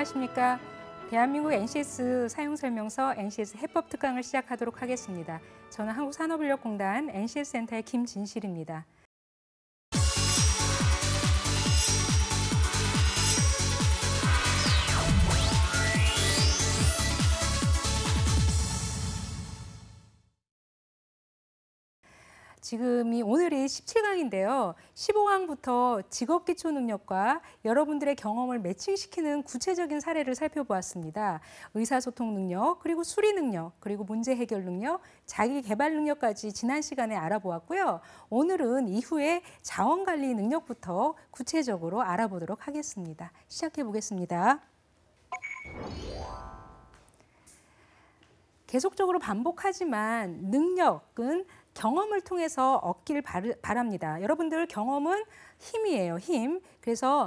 안녕하십니까. 대한민국 NCS 사용설명서 NCS 해법 특강을 시작하도록 하겠습니다. 저는 한국산업인력공단 NCS 센터의 김진실입니다. 지금이 오늘이 17강인데요. 15강부터 직업기초 능력과 여러분들의 경험을 매칭시키는 구체적인 사례를 살펴보았습니다. 의사소통 능력, 그리고 수리 능력, 그리고 문제 해결 능력, 자기 개발 능력까지 지난 시간에 알아보았고요. 오늘은 이후에 자원관리 능력부터 구체적으로 알아보도록 하겠습니다. 시작해 보겠습니다. 계속적으로 반복하지만 능력은 경험을 통해서 얻기를 바랍니다. 여러분들 경험은 힘이에요, 힘. 그래서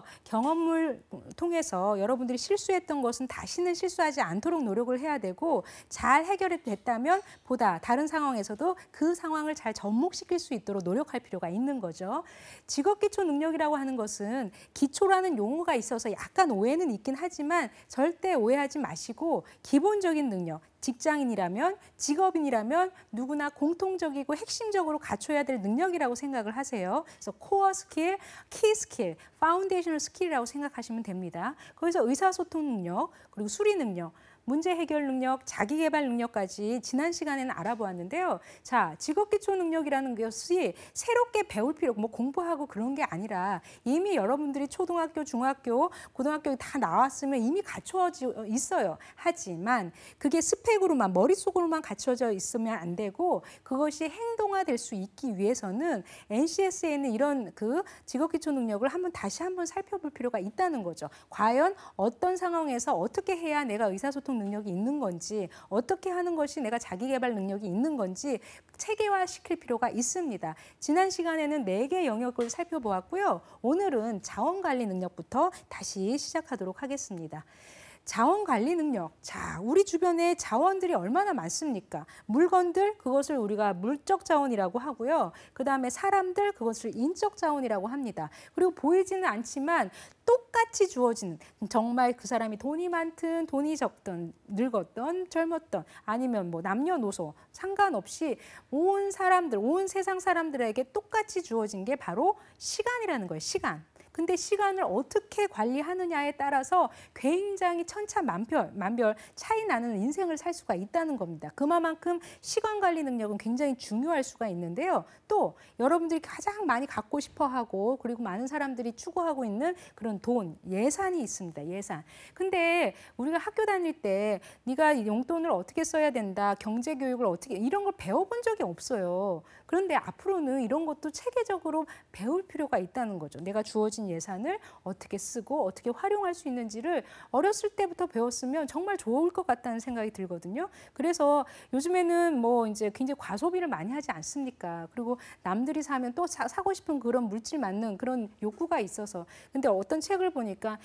경험을 통해서 여러분들이 실수했던 것은 다시는 실수하지 않도록 노력을 해야 되고, 잘 해결됐다면 보다 다른 상황에서도 그 상황을 잘 접목시킬 수 있도록 노력할 필요가 있는 거죠. 직업기초 능력이라고 하는 것은 기초라는 용어가 있어서 약간 오해는 있긴 하지만 절대 오해하지 마시고, 기본적인 능력, 직장인이라면, 직업인이라면 누구나 공통적이고 핵심적으로 갖춰야 될 능력이라고 생각을 하세요. 그래서 코어 스킬, 키 스킬, 파운데이셔널 스킬이라고 생각하시면 됩니다. 거기서 의사소통 능력, 그리고 수리 능력, 문제 해결 능력, 자기 개발 능력까지 지난 시간에는 알아보았는데요. 자, 직업기초 능력이라는 것이 새롭게 배울 필요, 뭐 공부하고 그런 게 아니라 이미 여러분들이 초등학교, 중학교, 고등학교 다 나왔으면 이미 갖춰져 있어요. 하지만 그게 스펙으로만, 머릿속으로만 갖춰져 있으면 안 되고, 그것이 행동화될 수 있기 위해서는 NCS에는 이런 그 직업기초 능력을 다시 한번 살펴볼 필요가 있다는 거죠. 과연 어떤 상황에서 어떻게 해야 내가 의사소통 능력이 있는 건지, 어떻게 하는 것이 내가 자기 개발 능력이 있는 건지 체계화시킬 필요가 있습니다. 지난 시간에는 4개 영역을 살펴보았고요. 오늘은 자원관리 능력부터 다시 시작하도록 하겠습니다. 자원관리 능력. 자, 우리 주변에 자원들이 얼마나 많습니까? 물건들, 그것을 우리가 물적 자원이라고 하고요. 그 다음에 사람들, 그것을 인적 자원이라고 합니다. 그리고 보이지는 않지만 똑같이 주어지는, 정말 그 사람이 돈이 많든 돈이 적든 늙었든 젊었든 아니면 뭐 남녀노소 상관없이 온 사람들, 온 세상 사람들에게 똑같이 주어진 게 바로 시간이라는 거예요. 시간. 근데 시간을 어떻게 관리하느냐에 따라서 굉장히 천차만별 차이 나는 인생을 살 수가 있다는 겁니다. 그만큼 시간 관리 능력은 굉장히 중요할 수가 있는데요. 또 여러분들이 가장 많이 갖고 싶어 하고, 그리고 많은 사람들이 추구하고 있는 그런 돈, 예산이 있습니다. 예산. 근데 우리가 학교 다닐 때 네가 용돈을 어떻게 써야 된다, 경제 교육을 어떻게, 이런 걸 배워본 적이 없어요. 그런데 앞으로는 이런 것도 체계적으로 배울 필요가 있다는 거죠. 내가 주어진 예산을 어떻게 쓰고 어떻게 활용할 수 있는지를 어렸을 때부터 배웠으면 정말 좋을 것 같다는 생각이 들거든요. 그래서 요즘에는 뭐 이제 굉장히 과소비를 많이 하지 않습니까? 그리고 남들이 사면 또 사고 싶은 그런 물질 맞는 그런 욕구가 있어서. 근데 어떤 책을 보니까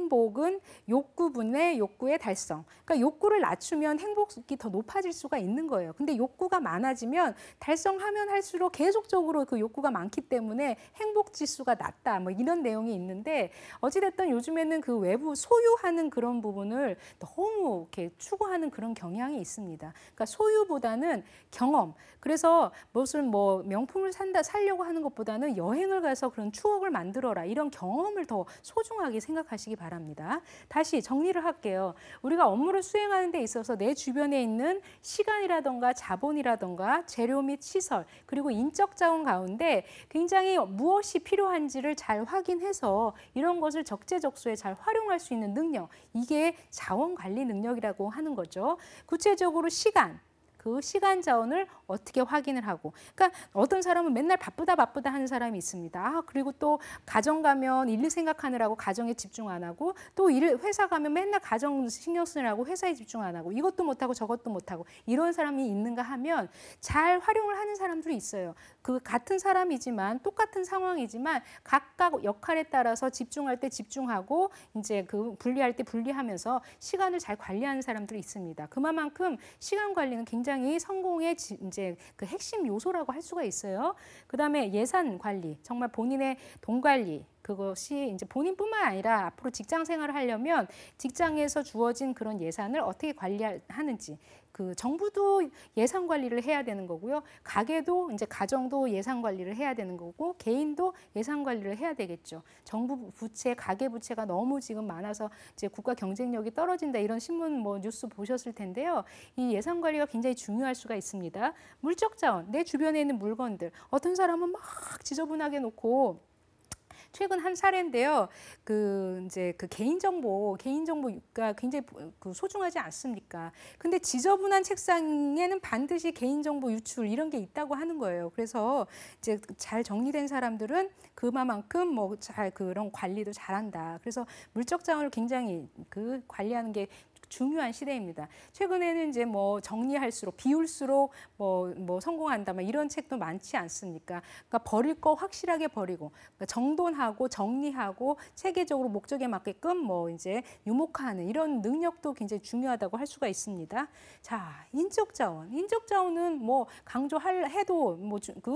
행복은 욕구분의 욕구의 달성. 그러니까 욕구를 낮추면 행복이 더 높아질 수가 있는 거예요. 근데 욕구가 많아지면 달성하면 할수록 계속적으로 그 욕구가 많기 때문에 행복 지수가 낮다. 뭐 이런 내용이 있는데, 어찌됐든 요즘에는 그 외부 소유하는 그런 부분을 너무 이렇게 추구하는 그런 경향이 있습니다. 그러니까 소유보다는 경험. 그래서 무슨 뭐 명품을 사려고 하는 것보다는 여행을 가서 그런 추억을 만들어라. 이런 경험을 더 소중하게 생각하시기 바랍니다. 다시 정리를 할게요. 우리가 업무를 수행하는 데 있어서 내 주변에 있는 시간이라던가 자본이라던가 재료 및 시설, 그리고 인적 자원 가운데 굉장히 무엇이 필요한지를 잘 확인해서 이런 것을 적재적소에 잘 활용할 수 있는 능력, 이게 자원관리 능력이라고 하는 거죠. 구체적으로 시간. 그 시간 자원을 어떻게 확인을 하고, 그러니까 어떤 사람은 맨날 바쁘다 하는 사람이 있습니다. 그리고 또 가정 가면 일 생각하느라고 가정에 집중 안 하고, 또 회사 가면 맨날 가정 신경 쓰느라고 회사에 집중 안 하고, 이것도 못하고 저것도 못하고, 이런 사람이 있는가 하면 잘 활용을 하는 사람들이 있어요. 그 같은 사람이지만, 똑같은 상황이지만 각각 역할에 따라서 집중할 때 집중하고, 이제 그 분리할 때 분리하면서 시간을 잘 관리하는 사람들이 있습니다. 그만큼 시간 관리는 굉장히 성공의 이제 그 핵심 요소라고 할 수가 있어요. 그다음에 예산 관리, 정말 본인의 돈 관리, 그것이 이제 본인뿐만 아니라 앞으로 직장 생활을 하려면 직장에서 주어진 그런 예산을 어떻게 관리하는지, 그 정부도 예산 관리를 해야 되는 거고요. 가게도 이제 가정도 예산 관리를 해야 되는 거고, 개인도 예산 관리를 해야 되겠죠. 정부 부채, 가계 부채가 너무 지금 많아서 이제 국가 경쟁력이 떨어진다, 이런 신문 뭐 뉴스 보셨을 텐데요. 이 예산 관리가 굉장히 중요할 수가 있습니다. 물적 자원, 내 주변에 있는 물건들, 어떤 사람은 막 지저분하게 놓고, 최근 한 사례인데요. 이제 개인정보가 굉장히 그 소중하지 않습니까? 근데 지저분한 책상에는 반드시 개인정보 유출 이런 게 있다고 하는 거예요. 그래서 이제 잘 정리된 사람들은 그만큼 뭐 잘 그런 관리도 잘한다. 그래서 물적 자원을 굉장히 관리하는 게 중요한 시대입니다. 최근에는 이제 뭐 정리할수록 비울수록 뭐 성공한다, 막 이런 책도 많지 않습니까? 그러니까 버릴 거 확실하게 버리고, 그러니까 정돈하고 정리하고 체계적으로 목적에 맞게끔 뭐 이제 유목하는 이런 능력도 굉장히 중요하다고 할 수가 있습니다. 자, 인적 자원. 인적 자원은 뭐 강조해도 뭐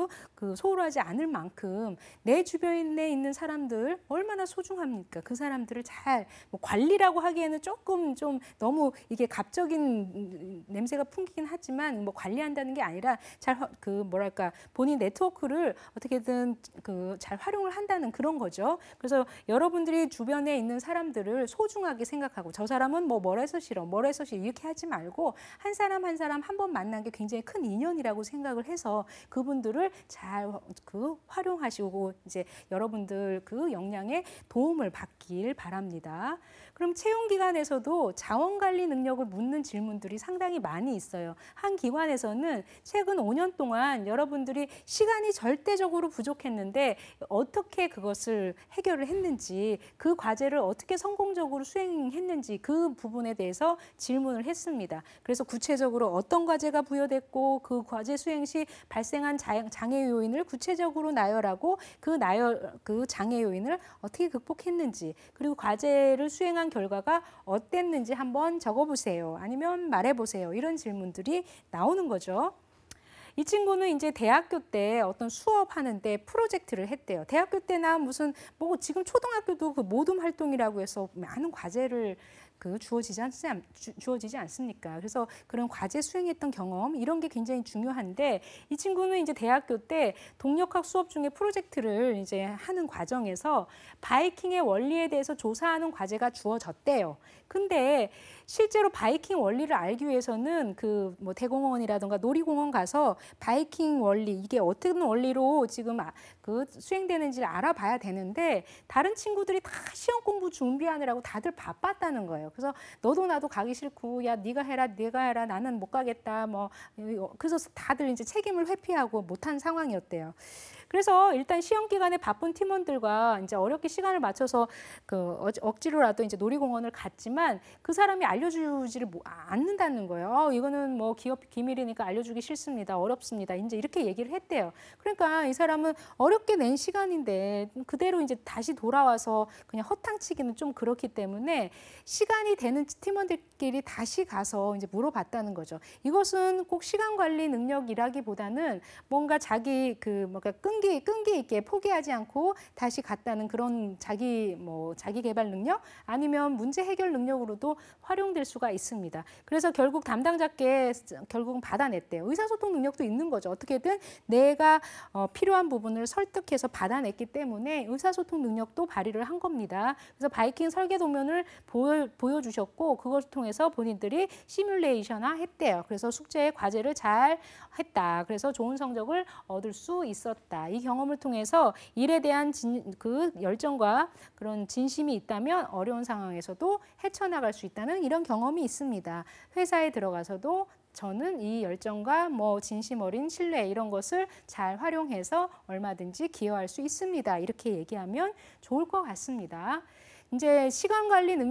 소홀하지 않을 만큼 내 주변에 있는 사람들 얼마나 소중합니까? 그 사람들을 잘 뭐 관리라고 하기에는 조금 좀 너무 이게 갑적인 냄새가 풍기긴 하지만 뭐 관리한다는 게 아니라 잘 본인 네트워크를 어떻게든 잘 활용을 한다는 그런 거죠. 그래서 여러분들이 주변에 있는 사람들을 소중하게 생각하고, 저 사람은 뭘 해서 싫어, 뭘 해서 싫어 이렇게 하지 말고, 한 사람 한 사람 한 번 만난 게 굉장히 큰 인연이라고 생각을 해서 그분들을 잘 활용하시고 이제 여러분들 그 역량에 도움을 받길 바랍니다. 그럼 채용 기관에서도 자원 관리 능력을 묻는 질문들이 상당히 많이 있어요. 한 기관에서는 최근 5년 동안 여러분들이 시간이 절대적으로 부족했는데 어떻게 그것을 해결을 했는지, 그 과제를 어떻게 성공적으로 수행했는지 그 부분에 대해서 질문을 했습니다. 그래서 구체적으로 어떤 과제가 부여됐고 그 과제 수행 시 발생한 장애 요인을 구체적으로 나열하고 그 장애 요인을 어떻게 극복했는지, 그리고 과제를 수행한 결과가 어땠는지 한번 적어보세요. 아니면 말해보세요. 이런 질문들이 나오는 거죠. 이 친구는 이제 대학교 때 어떤 수업 하는데 프로젝트를 했대요. 대학교 때나 무슨 뭐 지금 초등학교도 그 모둠 활동이라고 해서 많은 과제를 주어지지 않습니까? 그래서 그런 과제 수행했던 경험, 이런 게 굉장히 중요한데, 이 친구는 이제 대학교 때 동력학 수업 중에 프로젝트를 이제 하는 과정에서 바이킹의 원리에 대해서 조사하는 과제가 주어졌대요. 근데 실제로 바이킹 원리를 알기 위해서는 뭐 대공원이라든가 놀이공원 가서 바이킹 원리, 이게 어떤 원리로 지금 수행되는지를 알아봐야 되는데, 다른 친구들이 다 시험 공부 준비하느라고 다들 바빴다는 거예요. 그래서 너도 나도 가기 싫고, 야 네가 해라, 네가 해라, 나는 못 가겠다, 뭐 그래서 다들 이제 책임을 회피하고 못한 상황이었대요. 그래서 일단 시험 기간에 바쁜 팀원들과 이제 어렵게 시간을 맞춰서 억지로라도 이제 놀이공원을 갔지만 그 사람이 알려주지를 않는다는 거예요. 이거는 뭐 기업 기밀이니까 알려주기 싫습니다. 어렵습니다. 이제 이렇게 얘기를 했대요. 그러니까 이 사람은 어렵게 낸 시간인데 그대로 이제 다시 돌아와서 그냥 허탕치기는 좀 그렇기 때문에 시간이 되는 팀원들끼리 다시 가서 이제 물어봤다는 거죠. 이것은 꼭 시간 관리 능력이라기보다는 뭔가 자기 뭔가 끈기 있게 포기하지 않고 다시 갔다는 그런 자기 개발 능력, 아니면 문제 해결 능력으로도 활용될 수가 있습니다. 그래서 결국 담당자께 결국은 받아냈대요. 의사소통 능력도 있는 거죠. 어떻게든 내가 필요한 부분을 설득해서 받아냈기 때문에 의사소통 능력도 발휘를 한 겁니다. 그래서 바이킹 설계 도면을 보여주셨고, 그것을 통해서 본인들이 시뮬레이션화 했대요. 그래서 숙제 과제를 잘 했다. 그래서 좋은 성적을 얻을 수 있었다. 이 경험을 통해서 일에 대한 열정과 그런 진심이 있다면 어려운 상황에서도 헤쳐나갈 수 있다는 이런 경험이 있습니다. 회사에 들어가서도 저는 이 열정과 진심 어린 신뢰, 이런 것을 잘 활용해서 얼마든지 기여할 수 있습니다. 이렇게 얘기하면 좋을 것 같습니다. 이제 시간 관리 능력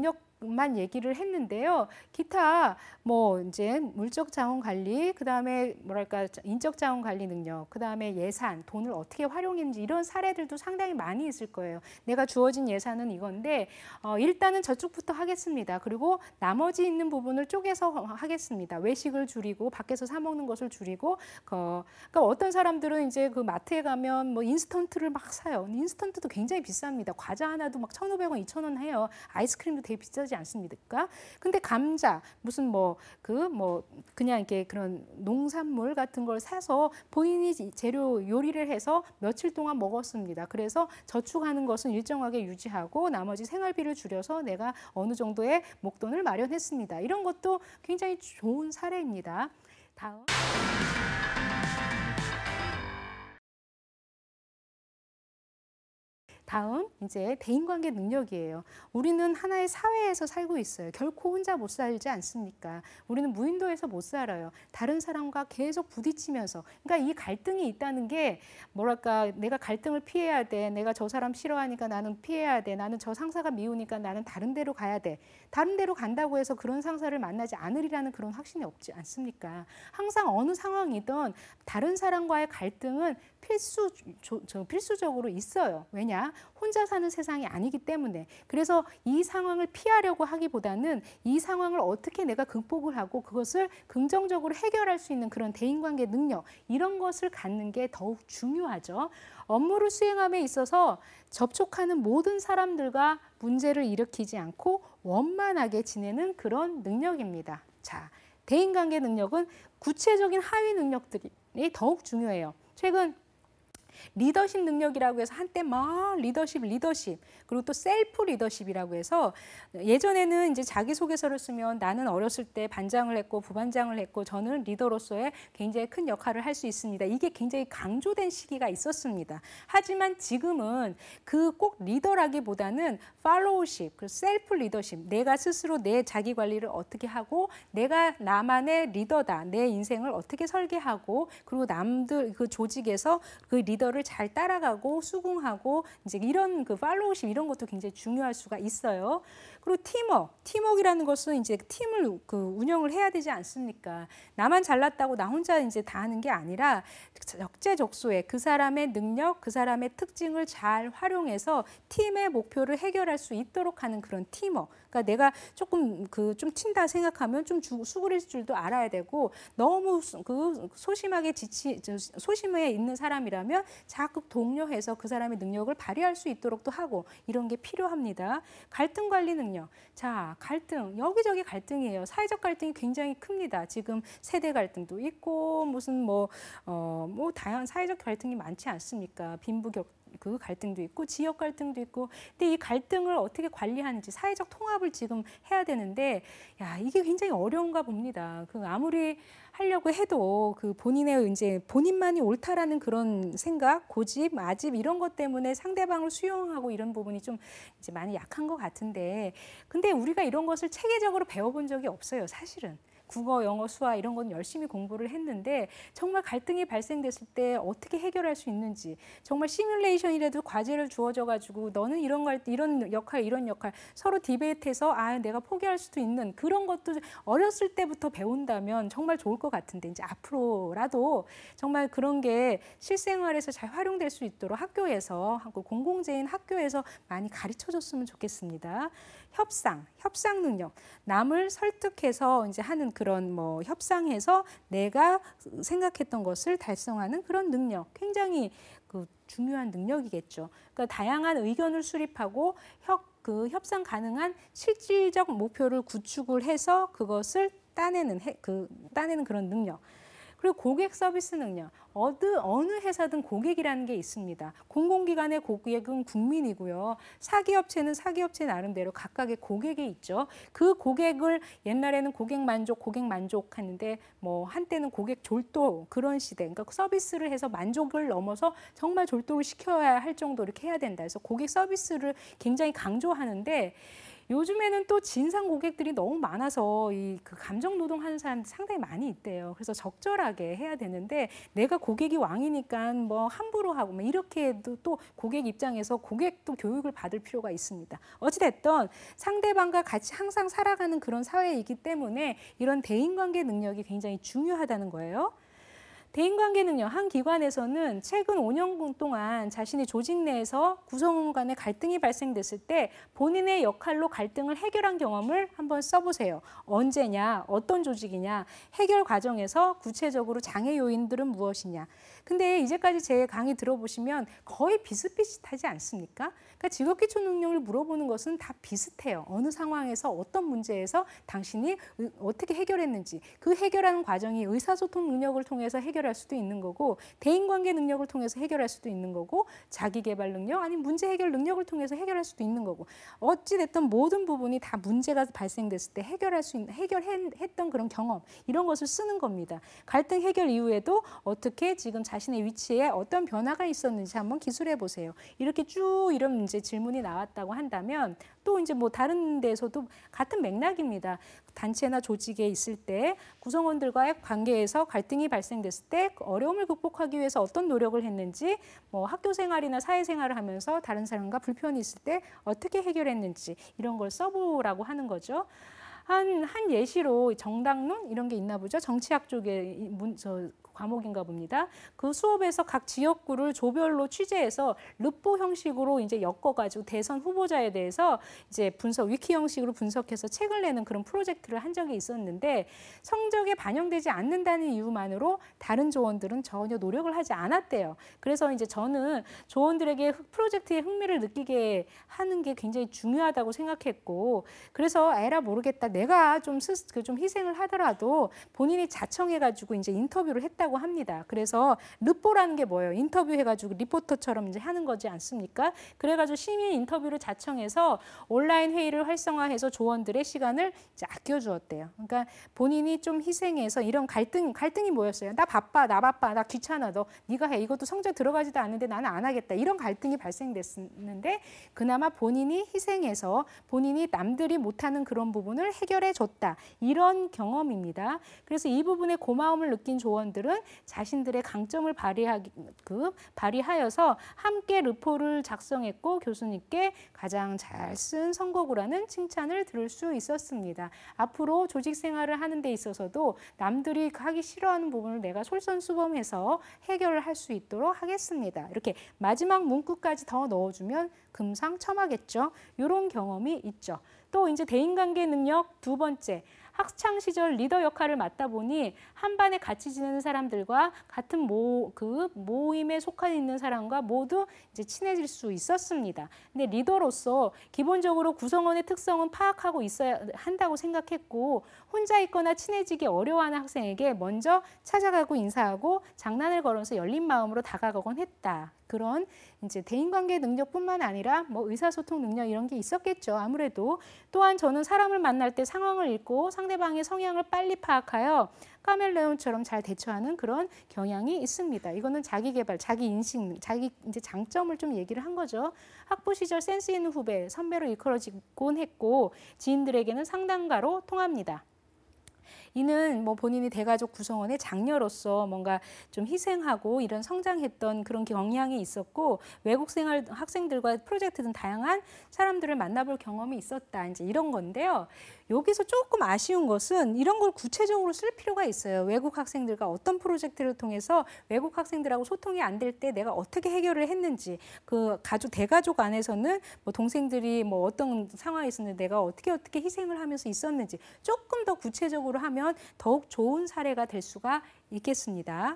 만 얘기를 했는데요. 기타 뭐 이제 물적 자원 관리, 그다음에 뭐랄까 인적 자원 관리 능력, 그다음에 예산, 돈을 어떻게 활용했는지 이런 사례들도 상당히 많이 있을 거예요. 내가 주어진 예산은 이건데 일단은 저쪽부터 하겠습니다. 그리고 나머지 있는 부분을 쪼개서 하겠습니다. 외식을 줄이고 밖에서 사 먹는 것을 줄이고 그러니까 어떤 사람들은 이제 그 마트에 가면 뭐 인스턴트를 막 사요. 인스턴트도 굉장히 비쌉니다. 과자 하나도 막 1,500원, 2,000원 해요. 아이스크림도 되게 비싸지 않습니까? 근데 감자 무슨 뭐 그냥 이렇게 그런 농산물 같은 걸 사서 본인이 재료 요리를 해서 며칠 동안 먹었습니다. 그래서 저축하는 것은 일정하게 유지하고 나머지 생활비를 줄여서 내가 어느 정도의 목돈을 마련했습니다. 이런 것도 굉장히 좋은 사례입니다. 다음. 다음 이제 대인관계 능력이에요. 우리는 하나의 사회에서 살고 있어요. 결코 혼자 못 살지 않습니까? 우리는 무인도에서 못 살아요. 다른 사람과 계속 부딪히면서. 그러니까 이 갈등이 있다는 게 뭐랄까 내가 갈등을 피해야 돼. 내가 저 사람 싫어하니까 나는 피해야 돼. 나는 저 상사가 미우니까 나는 다른 데로 가야 돼. 다른 데로 간다고 해서 그런 상사를 만나지 않으리라는 그런 확신이 없지 않습니까? 항상 어느 상황이든 다른 사람과의 갈등은 필수적으로 있어요. 왜냐? 혼자 사는 세상이 아니기 때문에. 그래서 이 상황을 피하려고 하기보다는 이 상황을 어떻게 내가 극복을 하고 그것을 긍정적으로 해결할 수 있는 그런 대인관계 능력, 이런 것을 갖는 게 더욱 중요하죠. 업무를 수행함에 있어서 접촉하는 모든 사람들과 문제를 일으키지 않고 원만하게 지내는 그런 능력입니다. 자, 대인관계 능력은 구체적인 하위 능력들이 더욱 중요해요. 최근 리더십 능력이라고 해서 한때 막 리더십 그리고 또 셀프 리더십이라고 해서 예전에는 이제 자기소개서를 쓰면 나는 어렸을 때 반장을 했고 부반장을 했고 저는 리더로서의 굉장히 큰 역할을 할 수 있습니다. 이게 굉장히 강조된 시기가 있었습니다. 하지만 지금은 그 꼭 리더라기보다는 팔로우십, 그 셀프 리더십, 내가 스스로 내 자기 관리를 어떻게 하고 내가 나만의 리더다, 내 인생을 어떻게 설계하고 그리고 남들 그 조직에서 그 리더를 잘 따라가고 수긍하고 이제 이런 그 팔로우십 이런 것도 굉장히 중요할 수가 있어요. 그리고 팀워크이라는 것은 이제 팀을 그 운영을 해야 되지 않습니까? 나만 잘났다고 나 혼자 이제 다 하는 게 아니라 적재적소에 그 사람의 능력, 그 사람의 특징을 잘 활용해서 팀의 목표를 해결할 수 있도록 하는 그런 팀워크. 그러니까 내가 조금 그 좀 튄다 생각하면 좀 수그릴 줄도 알아야 되고 너무 그 소심해 있는 사람이라면 자꾸 독려해서 그 사람의 능력을 발휘할 수 있도록도 하고 이런 게 필요합니다. 갈등 관리 능력. 자, 갈등 여기저기 갈등이에요. 사회적 갈등이 굉장히 큽니다. 지금 세대 갈등도 있고 무슨 뭐 다양한 사회적 갈등이 많지 않습니까? 빈부격 그 갈등도 있고 지역 갈등도 있고 근데 이 갈등을 어떻게 관리하는지 사회적 통합을 지금 해야 되는데 야 이게 굉장히 어려운가 봅니다. 그 아무리 하려고 해도 그 본인의 이제 본인만이 옳다라는 그런 생각, 고집, 아집 이런 것 때문에 상대방을 수용하고 이런 부분이 좀 이제 많이 약한 것 같은데 근데 우리가 이런 것을 체계적으로 배워본 적이 없어요, 사실은. 국어, 영어, 수학 이런 건 열심히 공부를 했는데 정말 갈등이 발생됐을 때 어떻게 해결할 수 있는지 정말 시뮬레이션이라도 과제를 주어져 가지고 너는 이런 역할 이런 역할 서로 디베이트해서 내가 포기할 수도 있는 그런 것도 어렸을 때부터 배운다면 정말 좋을 것 같은데 이제 앞으로라도 정말 그런 게 실생활에서 잘 활용될 수 있도록 학교에서 공공재인 학교에서 많이 가르쳐줬으면 좋겠습니다. 협상 능력, 남을 설득해서 이제 하는 그런 뭐 협상해서 내가 생각했던 것을 달성하는 그런 능력, 굉장히 그 중요한 능력이겠죠. 그러니까 다양한 의견을 수립하고 협상 가능한 실질적 목표를 구축을 해서 그것을 따내는 그런 능력. 그리고 고객 서비스 능력. 어느 회사든 고객이라는 게 있습니다. 공공기관의 고객은 국민이고요. 사기업체는 사기업체 나름대로 각각의 고객이 있죠. 그 고객을 옛날에는 고객 만족 하는데 뭐 한때는 고객 졸도 그런 시대. 그러니까 서비스를 해서 만족을 넘어서 정말 졸도를 시켜야 할 정도로 이렇게 해야 된다. 그래서 고객 서비스를 굉장히 강조하는데 요즘에는 또 진상 고객들이 너무 많아서 이 그 감정 노동하는 사람들 상당히 많이 있대요. 그래서 적절하게 해야 되는데 내가 고객이 왕이니까 뭐 함부로 하고 뭐 이렇게 해도 또 고객 입장에서 고객도 교육을 받을 필요가 있습니다. 어찌됐든 상대방과 같이 항상 살아가는 그런 사회이기 때문에 이런 대인관계 능력이 굉장히 중요하다는 거예요. 대인관계 능력, 한 기관에서는 최근 5년 동안 자신의 조직 내에서 구성원 간의 갈등이 발생됐을 때 본인의 역할로 갈등을 해결한 경험을 한번 써보세요. 언제냐, 어떤 조직이냐, 해결 과정에서 구체적으로 장애 요인들은 무엇이냐. 근데 이제까지 제 강의 들어보시면 거의 비슷비슷하지 않습니까? 그러니까 직업기초 능력을 물어보는 것은 다 비슷해요. 어느 상황에서 어떤 문제에서 당신이 어떻게 해결했는지, 그 해결하는 과정이 의사소통 능력을 통해서 해결할 수도 있는 거고, 대인관계 능력을 통해서 해결할 수도 있는 거고, 자기개발 능력, 아니면 문제 해결 능력을 통해서 해결할 수도 있는 거고, 어찌됐든 모든 부분이 다 문제가 발생됐을 때 해결했던 그런 경험, 이런 것을 쓰는 겁니다. 갈등 해결 이후에도 어떻게 지금 자신의 위치에 어떤 변화가 있었는지 한번 기술해 보세요. 이렇게 쭉 이런 이제 질문이 나왔다고 한다면 또 이제 뭐 다른 데서도 같은 맥락입니다. 단체나 조직에 있을 때 구성원들과의 관계에서 갈등이 발생됐을 때 어려움을 극복하기 위해서 어떤 노력을 했는지, 뭐 학교 생활이나 사회 생활을 하면서 다른 사람과 불편이 있을 때 어떻게 해결했는지 이런 걸 써보라고 하는 거죠. 한 예시로 정당론 이런 게 있나 보죠. 정치학 쪽의 과목인가 봅니다. 그 수업에서 각 지역구를 조별로 취재해서 르포 형식으로 이제 엮어가지고 대선 후보자에 대해서 이제 위키 형식으로 분석해서 책을 내는 그런 프로젝트를 한 적이 있었는데 성적에 반영되지 않는다는 이유만으로 다른 조원들은 전혀 노력을 하지 않았대요. 그래서 이제 저는 조원들에게 프로젝트에 흥미를 느끼게 하는 게 굉장히 중요하다고 생각했고, 그래서 에라 모르겠다, 내가 좀 희생을 하더라도 본인이 자청해가지고 이제 인터뷰를 했다고 합니다. 그래서 르포라는 게 뭐예요? 인터뷰해가지고 리포터처럼 이제 하는 거지 않습니까? 그래가지고 시민 인터뷰를 자청해서 온라인 회의를 활성화해서 조원들의 시간을 이제 아껴주었대요. 그러니까 본인이 좀 희생해서 이런 갈등이 뭐였어요? 나 바빠, 나 귀찮아, 네가 해. 이것도 성적 들어가지도 않는데 나는 안 하겠다. 이런 갈등이 발생됐는데 그나마 본인이 희생해서 본인이 남들이 못하는 그런 부분을 해결해줬다. 이런 경험입니다. 그래서 이 부분에 고마움을 느낀 조원들은 자신들의 강점을 발휘하여서 함께 르포를 작성했고 교수님께 가장 잘 쓴 선거구라는 칭찬을 들을 수 있었습니다. 앞으로 조직 생활을 하는 데 있어서도 남들이 하기 싫어하는 부분을 내가 솔선수범해서 해결을 할 수 있도록 하겠습니다. 이렇게 마지막 문구까지 더 넣어주면 금상첨화겠죠. 이런 경험이 있죠. 또 이제 대인관계 능력 두 번째, 학창 시절 리더 역할을 맡다 보니 한 반에 같이 지내는 사람들과 같은 모임에 속해 있는 사람과 모두 이제 친해질 수 있었습니다. 근데 리더로서 기본적으로 구성원의 특성은 파악하고 있어야 한다고 생각했고, 혼자 있거나 친해지기 어려워하는 학생에게 먼저 찾아가고 인사하고 장난을 걸어서 열린 마음으로 다가가곤 했다. 그런 이제 대인관계 능력뿐만 아니라 뭐 의사소통 능력 이런 게 있었겠죠. 아무래도 또한 저는 사람을 만날 때 상황을 읽고 상대방의 성향을 빨리 파악하여 카멜레온처럼 잘 대처하는 그런 경향이 있습니다. 이거는 자기 개발, 자기 인식, 자기 이제 장점을 좀 얘기를 한 거죠. 학부 시절 센스 있는 후배, 선배로 이끌어지곤 했고 지인들에게는 상담가로 통합니다. 이는 뭐 본인이 대가족 구성원의 장녀로서 뭔가 좀 희생하고 이런 성장했던 그런 경향이 있었고, 외국 생활 학생들과 프로젝트 등 다양한 사람들을 만나볼 경험이 있었다. 이제 이런 건데요. 여기서 조금 아쉬운 것은 이런 걸 구체적으로 쓸 필요가 있어요. 외국 학생들과 어떤 프로젝트를 통해서 외국 학생들하고 소통이 안 될 때 내가 어떻게 해결을 했는지, 그 대가족 안에서는 뭐 동생들이 뭐 어떤 상황이 있었는데 내가 어떻게 희생을 하면서 있었는지 조금 더 구체적으로 하면 더욱 좋은 사례가 될 수가 있겠습니다.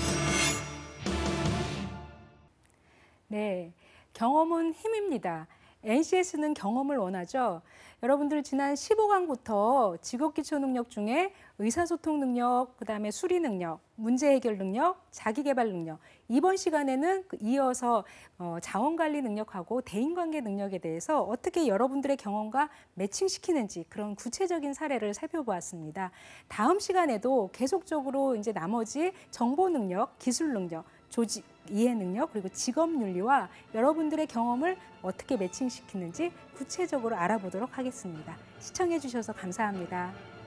네, 경험은 힘입니다. NCS는 경험을 원하죠. 여러분들 지난 15강부터 직업기초 능력 중에 의사소통 능력, 그다음에 수리 능력, 문제 해결 능력, 자기개발 능력. 이번 시간에는 이어서 자원관리 능력하고 대인관계 능력에 대해서 어떻게 여러분들의 경험과 매칭시키는지 그런 구체적인 사례를 살펴보았습니다. 다음 시간에도 계속적으로 이제 나머지 정보 능력, 기술 능력, 조직 이해 능력 그리고 직업 윤리와 여러분들의 경험을 어떻게 매칭시키는지 구체적으로 알아보도록 하겠습니다. 시청해 주셔서 감사합니다.